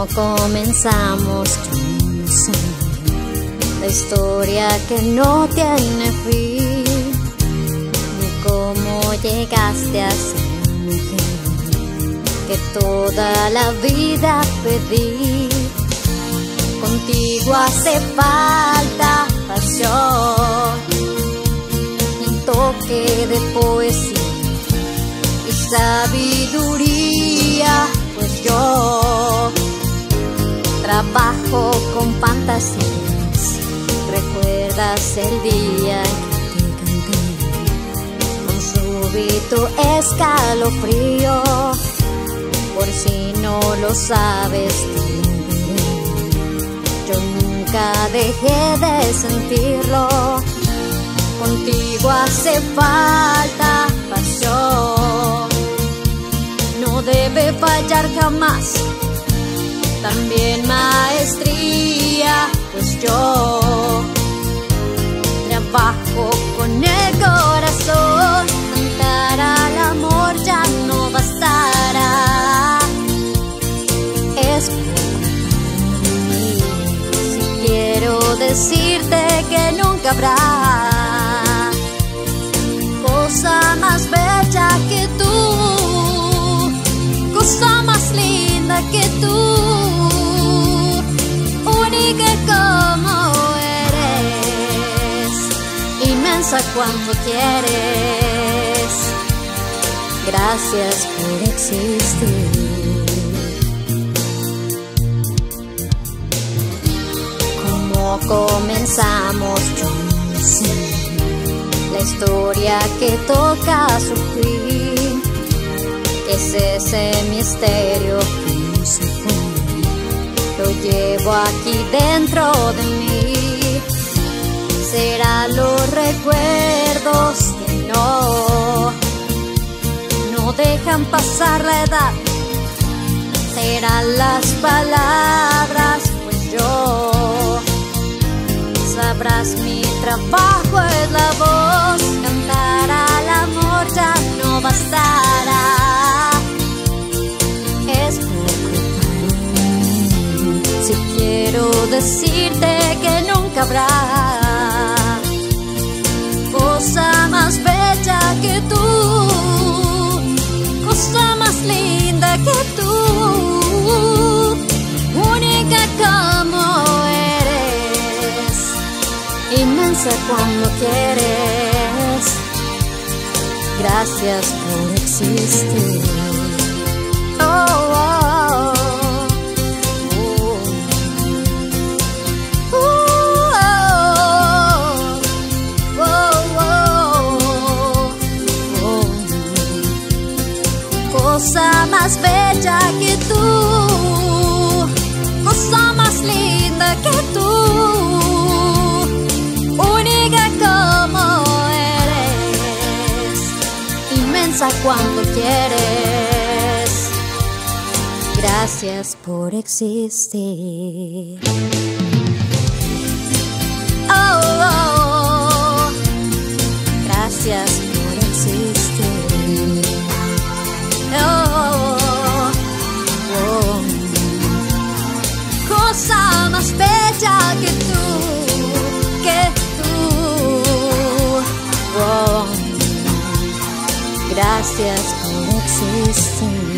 ¿Cómo comenzamos? Yo no sé. La historia que no tiene fin, ni cómo llegaste a ser la mujer que toda la vida pedí. Contigo hace falta pasión, un toque de poesía y sabiduría, pues yo trabajo con fantasías. ¿Recuerdas el día que te canté con súbito escalofrío? Por si no lo sabes, yo nunca dejé de sentirlo. Contigo hace falta pasión, no debe fallar jamás. También maestría, pues yo trabajo con el corazón. Cantar al amor ya no bastará. Es si quiero decirte que nunca habrá cosa más bella que tú, cosa más linda que tú, única como eres, inmensa cuanto quieres. Gracias por existir. ¿Cómo comenzamos? Yo no sé. La historia que toca su fin es ese misterio que no se fue. Lo llevo aquí dentro de mí. Será los recuerdos que no dejan pasar la edad. Serán las palabras, pues yo sabrás mi trabajo es la voz. Cantar al amor ya no bastará. Es poco para mí si quiero decirte que nunca habrá cosa más bella que tú, cosa más linda que tú, única como eres, inmensa cuando quieres. Gracias por existir. Oh, oh, cosa más bella que tú, cosa más linda que tú, única como eres, inmensa cuando quieres. Gracias por existir. Oh, oh, gracias por existir. Oh, oh, cosa más bella que tú, oh, gracias por existir.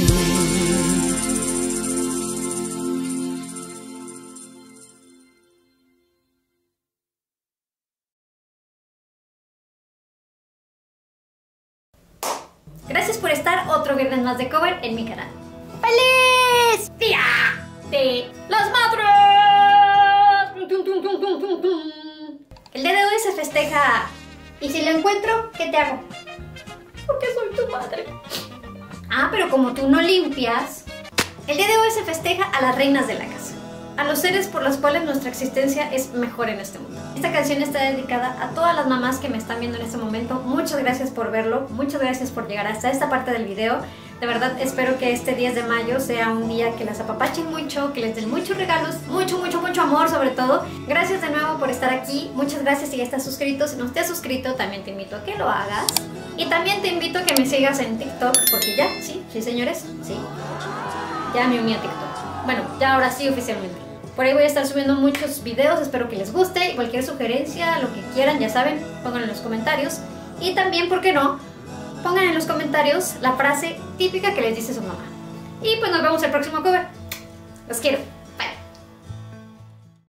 Gracias por estar otro viernes más de cover en mi canal. ¡Feliz Día de las Madres! El día de hoy se festeja. ¿Y si lo encuentro, qué te hago? Porque soy tu madre. Ah, pero como tú no limpias. El día de hoy se festeja a las reinas de la casa, a los seres por los cuales nuestra existencia es mejor en este mundo. Esta canción está dedicada a todas las mamás que me están viendo en este momento. Muchas gracias por verlo, muchas gracias por llegar hasta esta parte del video. De verdad espero que este 10 de mayo sea un día que las apapachen mucho, que les den muchos regalos, mucho amor sobre todo. Gracias de nuevo por estar aquí, muchas gracias si ya estás suscrito. Si no te has suscrito también te invito a que lo hagas. Y también te invito a que me sigas en TikTok, porque ya, sí señores, sí, ya me uní a TikTok. Bueno, ya ahora sí oficialmente. Por ahí voy a estar subiendo muchos videos, espero que les guste. Y cualquier sugerencia, lo que quieran, ya saben, pónganlo en los comentarios. Y también, ¿por qué no? Pongan en los comentarios la frase típica que les dice su mamá. Y pues nos vemos el próximo cover. Los quiero.